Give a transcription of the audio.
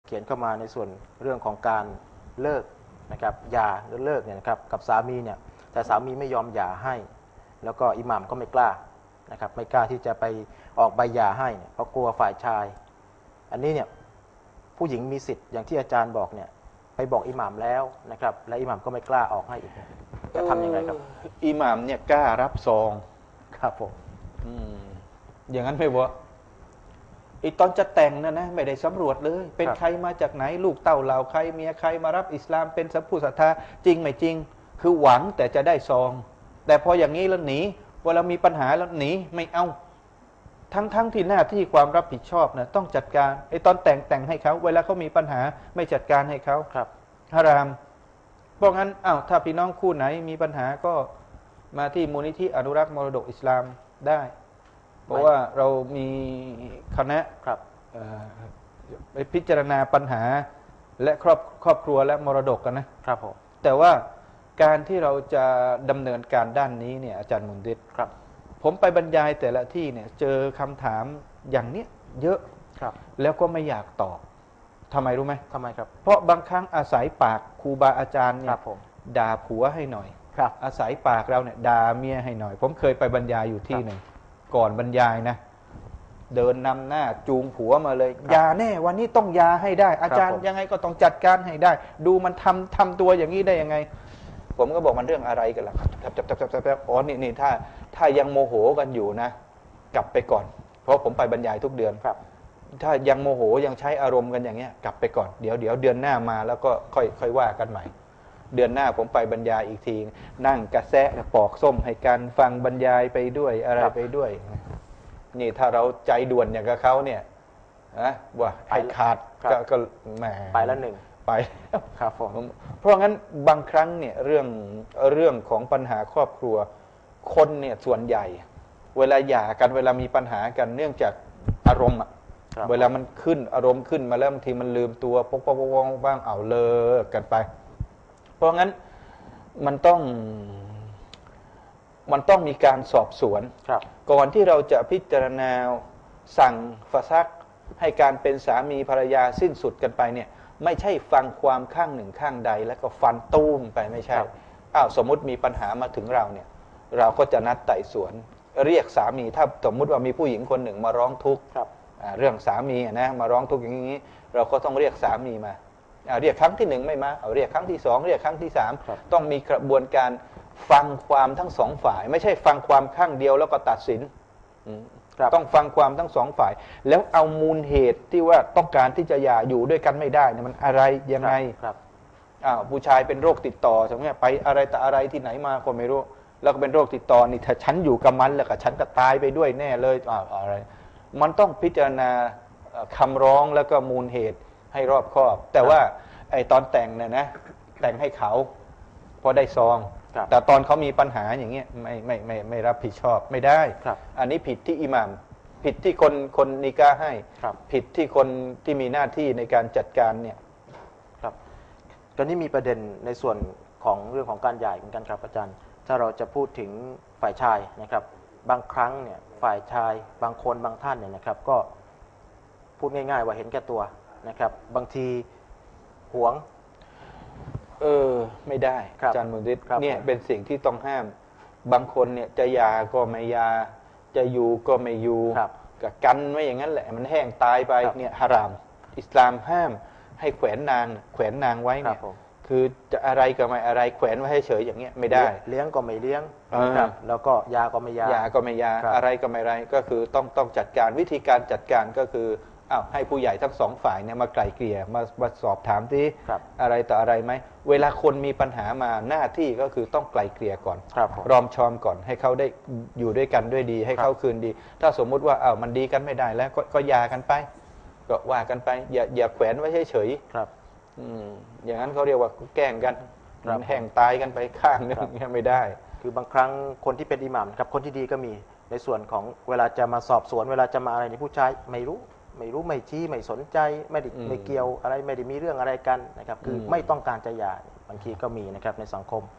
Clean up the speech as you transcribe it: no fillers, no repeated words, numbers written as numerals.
ขียนเข้ามาในส่วนเรื่องของการเลิกนะครับหย่าหรือเลิกเนี่ยนะครับกับสามีเนี่ยแต่สามีไม่ยอมหย่าให้แล้วก็อิหม่ามก็ไม่กล้านะครับไม่กล้าที่จะไปออกใบหย่าให้เพราะกลัวฝ่ายชายอันนี้เนี่ยผู้หญิงมีสิทธิ์อย่างที่อาจารย์บอกเนี่ยไปบอกอิหม่ามแล้วนะครับและอิหม่ามก็ไม่กล้าออกให้อีกจะทำยังไงครับอิหม่ามเนี่ยกล้ารับซองครับผมอย่างนั้นไม่วะอีตอนจะแต่งนะไม่ได้สำรวจเลยเป็นใครมาจากไหนลูกเต้าเหล่าใครเมียใครมารับอิสลามเป็นสัพพุศรัทธาจริงไม่จริงคือหวังแต่จะได้ซองแต่พออย่างนี้แล้วหนีเวลามีปัญหาแล้วหนีไม่เอาทั้งที่หน้าที่ความรับผิดชอบนะต้องจัดการไอ้ตอนแต่งให้เขาเวลาเขามีปัญหาไม่จัดการให้เขาครับฮารามเพราะงั้นถ้าพี่น้องคู่ไหนมีปัญหาก็มาที่มูลนิธิอนุรักษ์มรดกอิสลามได้เพราะว่าเรามีคณะไปพิจารณาปัญหาและครอบครัวและมรดกกันนะครับผมแต่ว่าการที่เราจะดำเนินการด้านนี้เนี่ยอาจารย์มุนดิษครับผมไปบรรยายแต่ละที่เนี่ยเจอคำถามอย่างเนี้ยเยอะครับแล้วก็ไม่อยากตอบทำไมรู้ไหมทำไมครับเพราะบางครั้งอาศัยปากครูบาอาจารย์เนี่ยด่าผัวให้หน่อยครับอาศัยปากเราเนี่ยด่าเมียให้หน่อยผมเคยไปบรรยายอยู่ที่หนึ่งก่อนบรรยายนะเดินนำหน้าจูงผัวมาเลยยาแน่วันนี้ต้องยาให้ได้อาจารย์ยังไงก็ต้องจัดการให้ได้ดูมันทำตัวอย่างนี้ได้ยังไงผมก็บอกมันเรื่องอะไรกันล่ะอ๋อนี่ถ้ายังโมโหกันอยู่นะกลับไปก่อนเพราะผมไปบรรยายทุกเดือนครับถ้ายังโมโหยังใช้อารมณ์กันอย่างเงี้ยกลับไปก่อนเดี๋ยวเดือนหน้ามาแล้วก็ค่อยว่ากันใหม่เดือนหน้าผมไปบรรยายอีกทีนั่งกระแซะปอกส้มให้กันฟังบรรยายไปด้วยอะไรไปด้วยนี่ถ้าเราใจด่วนอย่างกับเขาเนี่ยนะว่าให้ขาดก็แหมไปแล้วหนึ่งไปครับผมเพราะงั้นบางครั้งเนี่ยเรื่องของปัญหาครอบครัวคนเนี่ยส่วนใหญ่เวลาหย่ากันเวลามีปัญหากันเนื่องจากอารมณ์เวลามันขึ้นอารมณ์ขึ้นมาแล้วบางทีมันลืมตัวปกบ้างเอาเลิกกันไปเพราะงั้นมันต้องมีการสอบสวนก่อนที่เราจะพิจารณาสั่งฟาซักให้การเป็นสามีภรรยาสิ้นสุดกันไปเนี่ยไม่ใช่ฟังความข้างหนึ่งข้างใดแล้วก็ฟันตุ้มไปไม่ใช่สมมุติมีปัญหามาถึงเราเนี่ยเราก็จะนัดไต่สวนเรียกสามีถ้าสมมุติว่ามีผู้หญิงคนหนึ่งมาร้องทุกข์เรื่องสามีนะมาร้องทุกข์อย่างนี้เราก็ต้องเรียกสามีมาเรียกครั้งที่หนึ่งไม่มาเรียกครั้งที่สองเรียกครั้งที่สามต้องมีกระบวนการฟังความทั้งสองฝ่ายไม่ใช่ฟังความข้างเดียวแล้วก็ตัดสินต้องฟังความทั้งสองฝ่ายแล้วเอามูลเหตุที่ว่าต้องการที่จะหย่าอยู่ด้วยกันไม่ได้เนี่ยมันอะไรยังไงผู้ชายเป็นโรคติดต่อสมมติไปอะไรแต่อะไรที่ไหนมาก็ไม่รู้แล้วก็เป็นโรคติดต่อนี่ถ้าฉันอยู่กับมันแล้วก็ฉันก็ตายไปด้วยแน่เลยอะไรมันต้องพิจารณาคำร้องแล้วก็มูลเหตุให้รอบคอบแต่ว่าไอ้ตอนแต่งเนี่ยนะแต่งให้เขาพอได้ซองแต่ตอนเขามีปัญหาอย่างเงี้ยไม่รับผิดชอบไม่ได้อันนี้ผิดที่อิหม่ามผิดที่คนนิกาให้ผิดที่คนที่มีหน้าที่ในการจัดการเนี่ยครับตอนนี้มีประเด็นในส่วนของเรื่องของการหย่าเหมือนกันครับอาจารย์ถ้าเราจะพูดถึงฝ่ายชายนะครับบางครั้งเนี่ยฝ่ายชายบางคนบางท่านเนี่ยนะครับก็พูดง่ายๆว่าเห็นแก่ตัวนะครับบางทีหวงไม่ได้อาจารย์มุนดิษเนี่ยเป็นสิ่งที่ต้องห้ามบางคนเนี่ยจะหย่าก็ไม่หย่าจะอยู่ก็ไม่อยู่กับกันไว้อย่างนั้นแหละมันแห้งตายไปเนี่ยฮารามอิสลามห้ามให้แขวนนางไว้เนี่ยคือจะอะไรก็ไม่อะไรแขวนไว้ให้เฉยอย่างเงี้ยไม่ได้เลี้ยงก็ไม่เลี้ยงแล้วก็ยาก็ไม่ยาก็ไม่ยาอะไรก็ไม่ไรก็คือต้องจัดการวิธีการจัดการก็คือให้ผู้ใหญ่ทั้งสองฝ่ายเนี่ยมาไกล่เกลี่ยมาสอบถามที่อะไรต่ออะไรไหมเวลาคนมีปัญหามาหน้าที่ก็คือต้องไกล่เกลี่ยก่อนรอมชอมก่อนให้เขาได้อยู่ด้วยกันด้วยดีให้เขาคืนดีถ้าสมมุติว่ามันดีกันไม่ได้แล้วก็ยากันไปก็ว่ากันไปอย่าแขวนไว้เฉยๆอย่างนั้นเขาเรียกว่าแกล้งกันแห่งตายกันไปข้างนึงไม่ได้คือบางครั้งคนที่เป็นอิหม่ามกับคนที่ดีก็มีในส่วนของเวลาจะมาสอบสวนเวลาจะมาอะไรนี่ผู้ชายไม่รู้ไม่ชี้ไม่สนใจไม่เกี่ยวอะไรไม่ได้มีเรื่องอะไรกันนะครับคือไม่ต้องการจะหย่าบางทีก็มีนะครับในสังคม